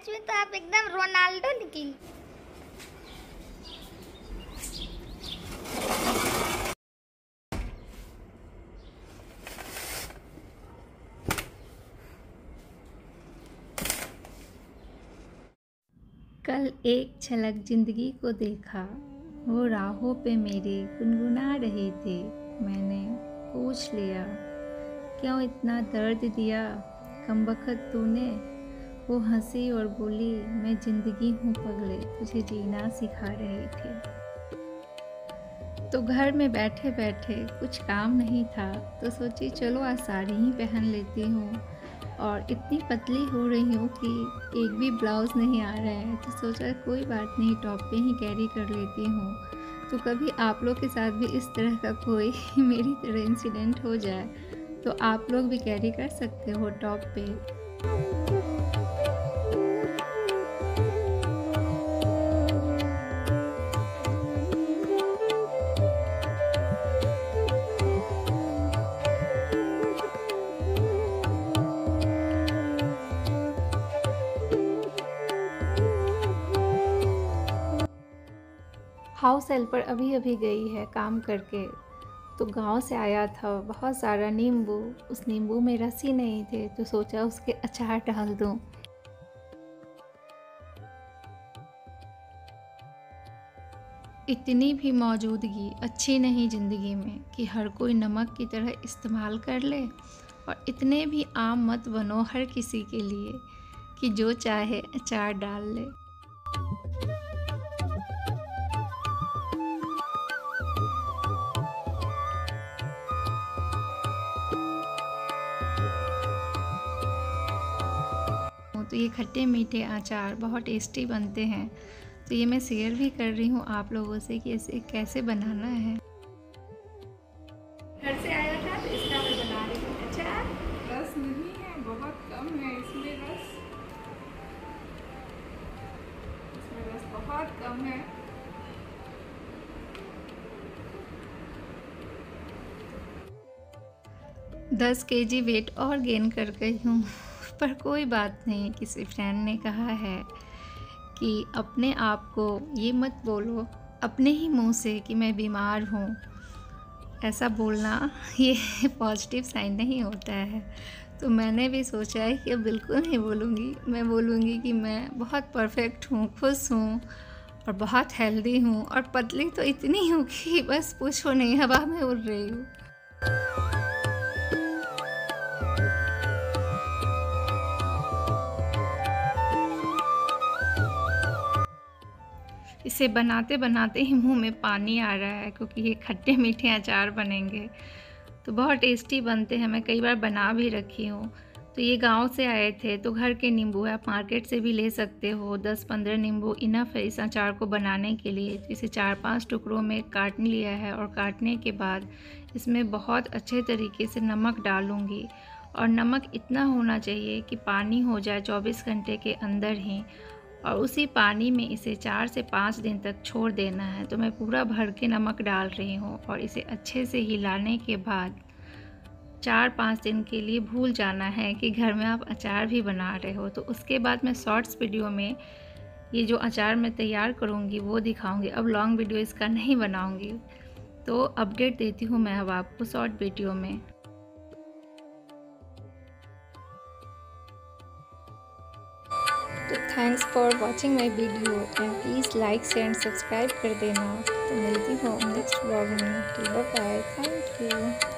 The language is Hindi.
मैच में तो आप एकदम रोनाल्डो निकली। कल एक झलक जिंदगी को देखा, वो राहों पे मेरे गुनगुना रहे थे। मैंने पूछ लिया, क्यों इतना दर्द दिया कमबख्त तूने। वो हंसी और बोली, मैं जिंदगी हूँ पगले, तुझे जीना सिखा रही थी। तो घर में बैठे बैठे कुछ काम नहीं था, तो सोची चलो आज साड़ी ही पहन लेती हूँ। और इतनी पतली हो रही हूँ कि एक भी ब्लाउज़ नहीं आ रहा है, तो सोचा कोई बात नहीं, टॉप पे ही कैरी कर लेती हूँ। तो कभी आप लोग के साथ भी इस तरह का कोई मेरी तरह इंसिडेंट हो जाए तो आप लोग भी कैरी कर सकते हो टॉप पे। हाउस हेल्पर अभी अभी गई है काम करके, तो गांव से आया था बहुत सारा नींबू। उस नींबू में रस ही नहीं थे, तो सोचा उसके अचार डाल दूं। इतनी भी मौजूदगी अच्छी नहीं ज़िंदगी में कि हर कोई नमक की तरह इस्तेमाल कर ले, और इतने भी आम मत बनो हर किसी के लिए कि जो चाहे अचार डाल ले। तो ये खट्टे मीठे अचार बहुत टेस्टी बनते हैं, तो ये मैं शेयर भी कर रही हूँ आप लोगों से कि इसे कैसे बनाना है। घर से आया था तो इसका मैं बना रही हूँ अचार। रस नहीं है, बहुत कम है इसमें रस बहुत कम है। दस केजी वेट और गेन कर गई हूँ पर कोई बात नहीं। किसी फ्रेंड ने कहा है कि अपने आप को ये मत बोलो अपने ही मुंह से कि मैं बीमार हूँ। ऐसा बोलना ये पॉजिटिव साइन नहीं होता है। तो मैंने भी सोचा है कि अब बिल्कुल नहीं बोलूँगी। मैं बोलूँगी कि मैं बहुत परफेक्ट हूँ, खुश हूँ और बहुत हेल्दी हूँ, और पतली तो इतनी हूँ कि बस पूछो नहीं, हवा में उड़ रही हूँ। इसे बनाते बनाते ही मुंह में पानी आ रहा है, क्योंकि ये खट्टे मीठे अचार बनेंगे तो बहुत टेस्टी बनते हैं। मैं कई बार बना भी रखी हूँ। तो ये गांव से आए थे, तो घर के नींबू है, आप मार्केट से भी ले सकते हो। 10-15 नींबू इनफ है इस अचार को बनाने के लिए। तो इसे 4-5 टुकड़ों में काट लिया है, और काटने के बाद इसमें बहुत अच्छे तरीके से नमक डालूँगी। और नमक इतना होना चाहिए कि पानी हो जाए 24 घंटे के अंदर ही, और उसी पानी में इसे 4 से 5 दिन तक छोड़ देना है। तो मैं पूरा भर के नमक डाल रही हूँ, और इसे अच्छे से हिलाने के बाद 4-5 दिन के लिए भूल जाना है कि घर में आप अचार भी बना रहे हो। तो उसके बाद मैं शॉर्ट्स वीडियो में ये जो अचार मैं तैयार करूँगी वो दिखाऊँगी। अब लॉन्ग वीडियो इसका नहीं बनाऊँगी, तो अपडेट देती हूँ मैं अब आपको शॉर्ट वीडियो में। तो thanks for watching my video, and please like share and subscribe कर देना। तो मिलती हूँ नेक्स्ट ब्लॉग में। Bye bye, thank you.